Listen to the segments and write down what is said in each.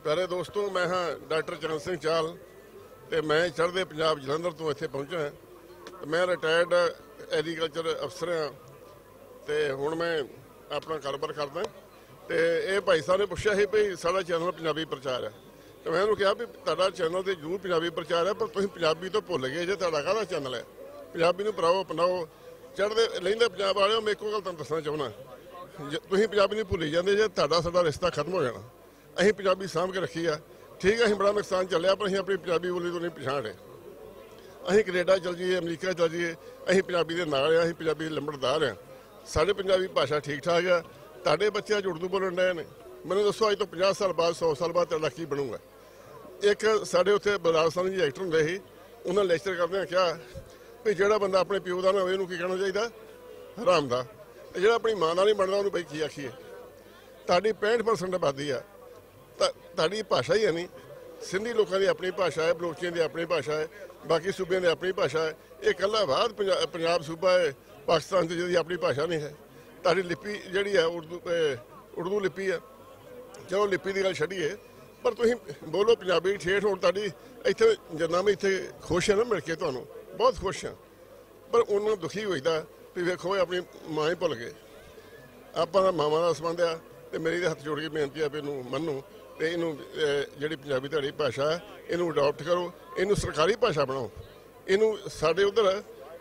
प्यारे दोस्तों, मैं हाँ डॉक्टर चरण सिंह चाल ਤੇ मैं चढ़ते पंजाब जलंधर तो इत्थे पहुंचा ਹਾਂ। मैं रिटायर्ड एग्रीकल्चर अफसर हाँ ਤੇ ਹੁਣ मैं अपना कारोबार करदा ਤੇ ਇਹ ਭਾਈ ਸਾਹਿਬ ਨੇ ਪੁੱਛਿਆ ਸੀ ਵੀ ਸਾਡਾ ਚੈਨਲ ਪੰਜਾਬੀ ਪ੍ਰਚਾਰ ਹੈ ਤੇ ਮੈਂ ਉਹਨੂੰ ਕਿਹਾ ਵੀ ਤੁਹਾਡਾ ਚੈਨਲ ਤੇ ਜ਼ਰੂਰ ਪੰਜਾਬੀ ਪ੍ਰਚਾਰ ਹੈ ਪਰ ਤੁਸੀਂ ਪੰਜਾਬੀ ਤੋਂ ਭੁੱਲ ਗਏ ਜੇ ਤੁਹਾਡਾ ਕਾਹਦਾ ਚੈਨਲ ਹੈ। ਪੰਜਾਬੀ ਨੂੰ ਭਰਾਓ ਅਪਣਾਓ। ਚੜ੍ਹਦੇ ਲਹਿੰਦੇ ਪੰਜਾਬ ਵਾਲਿਓ ਮੈਂ ਇੱਕੋ ਗੱਲ ਤੁਹਾਨੂੰ ਦੱਸਣਾ ਚਾਹੁੰਦਾ, ਤੁਸੀਂ ਪੰਜਾਬੀ ਨੂੰ ਭੁੱਲੀ ਜਾਂਦੇ ਜੇ ਤੁਹਾਡਾ ਸਾਡਾ ਰਿਸ਼ਤਾ ਖਤਮ ਹੋ ਜਾਣਾ। ਅਸੀਂ ਪੰਜਾਬੀ ਸਾਂਭ ਕੇ ਰੱਖੀ ਆ। ठीक है, ਅਸੀਂ बड़ा नुकसान ਚੱਲਿਆ पर ਅਸੀਂ अपनी ਪੰਜਾਬੀ ਬੋਲੀ ਤੋਂ नहीं ਪਛਾਣ ਰਹੇ। ਅਸੀਂ ਕੈਨੇਡਾ चल जाइए, अमरीका चल जाइए, ਅਸੀਂ ਪੰਜਾਬੀ ਦੇ ਨਾਲ ਆ, ਅਸੀਂ ਪੰਜਾਬੀ ਦੇ ਲੰਬੜਦਾਰ ਆ। ਸਾਡੇ ਪੰਜਾਬੀ ਭਾਸ਼ਾ ਠੀਕ ਠਾਕ ਆ। ਤੁਹਾਡੇ ਬੱਚੇ ਅੱਜ ਉਰਦੂ ਬੋਲਣ ਡਏ ਨੇ। ਮੈਨੂੰ ਦੱਸੋ ਅੱਜ ਤੋਂ 50 ਸਾਲ ਬਾਅਦ 100 ਸਾਲ ਬਾਅਦ ਤੁਹਾਡਾ ਕੀ ਬਣੂਗਾ। ਇੱਕ ਸਾਡੇ ਉੱਥੇ ਬਲਰਾਜ ਸਿੰਘ ਜੀ ਐਕਟਰ ਹੁੰਦੇ ਸੀ, ਉਹਨਾਂ ਲੈਕਚਰ ਕਰਦਿਆਂ ਕਿਹਾ ਵੀ ਜਿਹੜਾ ਬੰਦਾ ਆਪਣੇ ਪਿਓ ਦਾ ਨਾ ਹੋਵੇ ਉਹਨੂੰ ਕੀ ਕਹਿਣਾ ਚਾਹੀਦਾ, ਹਰਾਮ ਦਾ। ਤੇ ਜਿਹੜਾ ਆਪਣੀ ਮਾਂ ਦਾ ਨਹੀਂ ਬਣਦਾ ਉਹਨੂੰ ਬਈ ਕੀ ਆਖੀਏ। ਤੁਹਾਡੀ 65% ਆਬਾਦੀ ਆ, ਤੁਹਾਡੀ ਭਾਸ਼ਾ ਹੀ ਹੈ ਨਹੀਂ। ਸਿੰਧੀ ਲੋਕਾਂ ਦੀ ਆਪਣੀ ਭਾਸ਼ਾ ਹੈ, ਬਲੋਚੀਆਂ ਦੀ ਆਪਣੀ ਭਾਸ਼ਾ ਹੈ, ਬਾਕੀ ਸੂਬਿਆਂ ਦੀ ਆਪਣੀ ਭਾਸ਼ਾ ਹੈ। ਇਹ ਇਕੱਲਾ ਬਾਅਦ ਪੰਜਾਬ ਸੂਬਾ ਹੈ ਪਾਕਿਸਤਾਨ 'ਚ ਜਿਹਦੀ ਆਪਣੀ ਭਾਸ਼ਾ ਨਹੀਂ ਹੈ। ਤੁਹਾਡੀ ਲਿਪੀ ਜਿਹੜੀ ਹੈ ਉਰਦੂ ਲਿਪੀ ਹੈ। ਚਲੋ ਲਿਪੀ ਦੀ ਗੱਲ ਛੱਡੀਏ, ਪਰ ਤੁਸੀਂ ਬੋਲੋ ਪੰਜਾਬੀ ਠੇਠ। ਹੁਣ ਤੁਹਾਡੀ ਇੱਥੇ ਜਿੰਨਾ ਮੈਂ ਇੱਥੇ ਖੁਸ਼ ਹਾਂ ਨਾ ਮਿਲ ਕੇ, ਤੁਹਾਨੂੰ ਬਹੁਤ ਖੁਸ਼ ਹਾਂ, ਪਰ ਉਹਨਾਂ ਦੁਖੀ ਹੋਈਦਾ ਵੀ ਵੇਖੋ ਆਪਣੀ ਮਾਂ ਹੀ ਭੁੱਲ ਗਏ। ਆਪਾਂ ਦਾ ਮਾਵਾਂ ਦਾ ਸੰਬੰਧ ਆ ਤੇ ਮੇਰੀ ਦੇ ਹੱਥ ਜੋੜ ਕੇ ਬੇਨਤੀ ਆ ਵੀ ਇਹਨੂੰ ਮੰਨੋ ਤੇ ਇਹਨੂੰ ਜਿਹੜੀ ਪੰਜਾਬੀ ਤੁਹਾਡੀ ਭਾਸ਼ਾ ਹੈ ਇਹਨੂੰ ਅਡਾਪਟ ਕਰੋ, ਇਹਨੂੰ ਸਰਕਾਰੀ ਭਾਸ਼ਾ ਬਣਾਓ। ਇਹਨੂੰ ਸਾਡੇ ਉਧਰ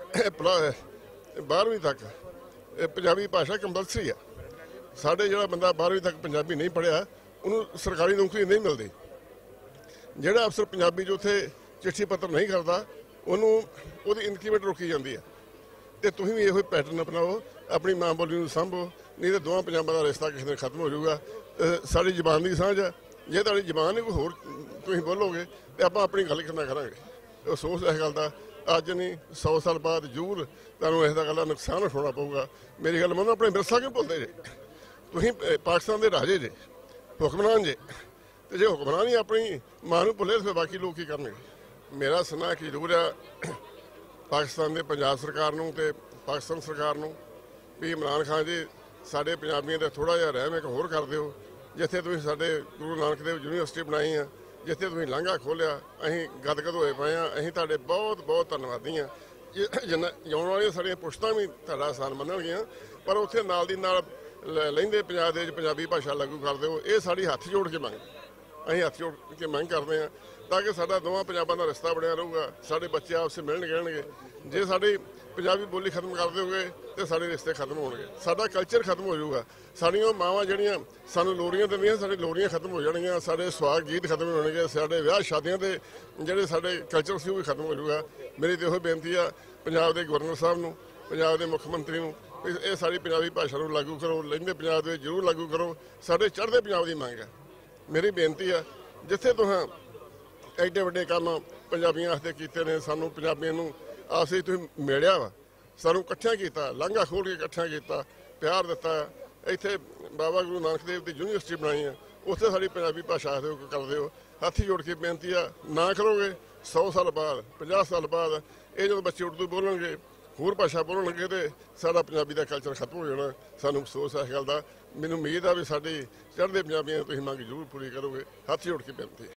12ਵੀਂ ਤੱਕ ਪੰਜਾਬੀ ਭਾਸ਼ਾ ਕੰਪਲਸਰੀ ਆ। ਸਾਡੇ ਜਿਹੜਾ ਬੰਦਾ 12ਵੀਂ ਤੱਕ ਪੰਜਾਬੀ ਨਹੀਂ ਪੜ੍ਹਿਆ ਉਹਨੂੰ ਸਰਕਾਰੀ ਨੌਕਰੀ ਨਹੀਂ ਮਿਲਦੀ। ਜਿਹੜਾ ਅਫਸਰ ਪੰਜਾਬੀ 'ਚ ਉੱਥੇ ਚਿੱਠੀ ਪੱਤਰ ਨਹੀਂ ਕਰਦਾ ਉਹਨੂੰ ਉਹਦੀ ਇਨਕਰੀਮੈਂਟ ਰੋਕੀ ਜਾਂਦੀ ਹੈ। ਤੇ ਤੁਸੀਂ ਵੀ ਇਹੋ ਪੈਟਰਨ ਅਪਣਾਓ, ਆਪਣੀ ਮਾਂ ਬੋਲੀ ਨੂੰ ਸਾਂਭੋ, ਨਹੀਂ ਤਾਂ ਦੋਵਾਂ ਪੰਜਾਬਾਂ ਦਾ ਰਿਸ਼ਤਾ ਕਿਸੇ ਦਿਨ ਖਤਮ ਹੋ ਜਾਊਗਾ। ਸਾਡੀ ਜ਼ਬਾਨ ਦੀ ਸਾਂਝ ਆ। ਜੇ ਤੁਹਾਡੀ ਜ਼ਬਾਨ ਨਹੀਂ ਕੋਈ ਹੋਰ ਤੁਸੀਂ ਬੋਲੋਗੇ ਤੇ ਆਪਾਂ ਆਪਣੀ ਗੱਲ ਕਿੰਨਾ ਕਰਾਂਗੇ। ਅਫਸੋਸ ਇਸ ਗੱਲ ਦਾ ਅੱਜ ਨਹੀਂ 100 ਸਾਲ ਬਾਅਦ ਜ਼ਰੂਰ ਤੁਹਾਨੂੰ ਇਸ ਦਾ ਗੱਲ ਦਾ ਨੁਕਸਾਨ ਉਠਾਉਣਾ ਪਊਗਾ। ਮੇਰੀ ਗੱਲ ਮੰਨੋ, ਆਪਣੇ ਵਿਰਸਾ ਕਿਉਂ ਭੁੱਲਦੇ ਜੇ। ਤੁਸੀਂ ਪਾਕਿਸਤਾਨ ਦੇ ਰਾਜੇ ਜੇ, ਹੁਕਮਰਾਨ ਜੇ, ਤੇ ਜੇ ਹੁਕਮਰਾਨ ਹੀ ਆਪਣੀ ਮਾਂ ਨੂੰ ਭੁੱਲੇ ਤਾਂ ਬਾਕੀ ਲੋਕ ਕੀ ਕਰਨਗੇ। ਮੇਰਾ ਸੁਣਾ ਕੀ ਜ਼ਰੂਰ ਆ ਪਾਕਿਸਤਾਨ ਦੇ ਪੰਜਾਬ ਸਰਕਾਰ ਨੂੰ ਤੇ ਪਾਕਿਸਤਾਨ ਸਰਕਾਰ ਨੂੰ ਵੀ ਇਮਰਾਨ ਖਾਨ ਜੀ ਸਾਡੇ ਪੰਜਾਬੀਆਂ ਦਾ ਥੋੜ੍ਹਾ ਜਿਹਾ ਰਹਿਮ ਇੱਕ ਹੋਰ ਕਰ ਦਿਓ। ਜਿੱਥੇ ਤੁਸੀਂ ਸਾਡੇ ਗੁਰੂ ਨਾਨਕ ਦੇਵ ਯੂਨੀਵਰਸਿਟੀ ਬਣਾਈ ਆ, ਜਿੱਥੇ ਤੁਸੀਂ ਲਾਂਘਾ ਖੋਲ੍ਹਿਆ, ਅਸੀਂ ਗਦਗਦ ਹੋਏ ਪਏ ਹਾਂ। ਅਸੀਂ ਤੁਹਾਡੇ ਬਹੁਤ ਬਹੁਤ ਧੰਨਵਾਦੀ ਹਾਂ। ਜਿਉਣ ਵਾਲੀਆਂ ਸਾਡੀਆਂ ਪੁਸ਼ਤਾਂ ਵੀ ਤੁਹਾਡਾ ਆਸਾਨ ਮੰਨਣਗੀਆਂ, ਪਰ ਉੱਥੇ ਨਾਲ ਦੀ ਨਾਲ ਲਹਿੰਦੇ ਪੰਜਾਬ ਦੇ ਵਿੱਚ ਪੰਜਾਬੀ ਭਾਸ਼ਾ ਲਾਗੂ ਕਰ ਦਿਓ। ਇਹ ਸਾਡੀ ਹੱਥ ਜੋੜ ਕੇ ਮੰਗ, ਅਸੀਂ ਹੱਥ ਜੋੜ ਕੇ ਮੰਗ ਕਰਦੇ ਹਾਂ ਤਾਂ ਕਿ ਸਾਡਾ ਦੋਵਾਂ ਪੰਜਾਬਾਂ ਦਾ ਰਿਸ਼ਤਾ ਬਣਿਆ ਰਹੂਗਾ। ਸਾਡੇ ਬੱਚੇ ਆਪਸੇ ਮਿਲਣ ਗਿਲਣਗੇ। ਜੇ ਸਾਡੀ ਪੰਜਾਬੀ ਬੋਲੀ ਖਤਮ ਕਰ ਦਿਓਗੇ ਤੇ ਸਾਡੇ ਰਿਸ਼ਤੇ ਖਤਮ ਹੋਣਗੇ, ਸਾਡਾ ਕਲਚਰ ਖਤਮ ਹੋ ਜਾਊਗਾ। ਸਾਡੀਆਂ ਮਾਵਾਂ ਜਿਹੜੀਆਂ ਸਾਨੂੰ ਲੋਰੀਆਂ ਦਿੰਦੀਆਂ, ਸਾਡੀ ਲੋਰੀਆਂ ਖਤਮ ਹੋ ਜਾਣਗੀਆਂ, ਸਾਡੇ ਸੁਹਾਗ ਗੀਤ ਖਤਮ ਹੋ ਜਾਣਗੇ, ਸਾਡੇ ਵਿਆਹ ਸ਼ਾਦੀਆਂ ਦੇ ਜਿਹੜੇ ਸਾਡੇ ਕਲਚਰ ਸੀ ਉਹ ਵੀ ਖਤਮ ਹੋ ਜਾਊਗਾ। ਮੇਰੀ ਤਾਂ ਇਹੋ ਬੇਨਤੀ ਆ ਪੰਜਾਬ ਦੇ ਗਵਰਨਰ ਸਾਹਿਬ ਨੂੰ, ਪੰਜਾਬ ਦੇ ਮੁੱਖ ਮੰਤਰੀ ਨੂੰ, ਇਹ ਸਾਡੀ ਪੰਜਾਬੀ ਭਾਸ਼ਾ ਨੂੰ ਲਾਗੂ ਕਰੋ। ਲਹਿੰਦੇ ਪੰਜਾਬ ਦੇ ਵਿੱਚ ਜ਼ਰੂਰ ਲਾਗੂ ਕਰੋ। ਸਾਡੇ ਚੜ੍ਹਦੇ ਪੰਜਾਬ ਦੀ ਮੰਗ ਹੈ। ਮੇਰੀ ਬੇਨਤੀ ਆ ਜਿੱਥੇ ਤੁਸੀਂ ਐਡੇ ਵੱਡੇ ਕੰਮ ਪੰਜਾਬੀਆਂ ਵਾਸਤੇ ਕੀਤੇ ਨੇ, ਸਾਨੂੰ ਪੰਜਾਬੀਆਂ ਨੂੰ ਆਪਸੇ ਤੁਸੀਂ ਮਿਲਿਆ ਵਾ, ਸਾਨੂੰ ਇਕੱਠਿਆਂ ਕੀਤਾ, ਲਾਂਘਾ ਖੋਲ੍ਹ ਕੇ ਇਕੱਠਿਆਂ ਕੀਤਾ, ਪਿਆਰ ਦਿੱਤਾ। ਇੱਥੇ ਬਾਬਾ ਗੁਰੂ ਨਾਨਕ ਦੇਵ ਦੀ ਯੂਨੀਵਰਸਿਟੀ ਬਣਾਈ ਆ, ਉੱਥੇ ਸਾਡੀ ਪੰਜਾਬੀ ਭਾਸ਼ਾ ਕਰਦੇ ਹੋ। ਹੱਥ ਜੋੜ ਕੇ ਬੇਨਤੀ ਆ, ਨਾ ਕਰੋਗੇ 100 ਸਾਲ ਬਾਅਦ 50 ਸਾਲ ਬਾਅਦ ਇਹ ਜਦੋਂ ਬੱਚੇ ਉਰਦੂ ਬੋਲਣਗੇ, ਹੋਰ ਭਾਸ਼ਾ ਬੋਲਣਗੇ ਤੇ ਸਾਡਾ ਪੰਜਾਬੀ ਦਾ ਕਲਚਰ ਖਤਮ ਹੋ ਜਾਣਾ। ਸਾਨੂੰ ਅਫਸੋਸ ਹੈ ਇਸ ਗੱਲ ਦਾ। ਮੈਨੂੰ ਉਮੀਦ ਆ ਵੀ ਸਾਡੀ ਚੜ੍ਹਦੇ ਪੰਜਾਬੀਆਂ ਤੁਸੀਂ ਮੰਗ ਜ਼ਰੂਰ ਪੂਰੀ ਕਰੋਗੇ। ਹੱਥ ਜੋੜ ਕੇ ਬੇਨਤੀ।